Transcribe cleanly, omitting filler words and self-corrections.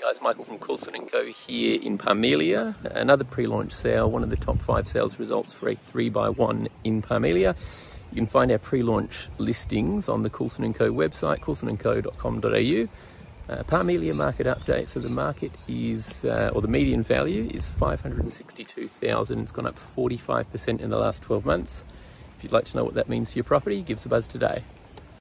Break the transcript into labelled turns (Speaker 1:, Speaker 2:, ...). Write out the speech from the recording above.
Speaker 1: Guys, Michael from Coulson&Co here in Parmelia. Another pre-launch sale, one of the top 5 sales results for a 3x1 in Parmelia. You can find our pre-launch listings on the Coulson&Co website, coulson&co.com.au. Parmelia market update. So the market is, or the median value is 562,000. It's gone up 45% in the last 12 months. If you'd like to know what that means for your property, give us a buzz today.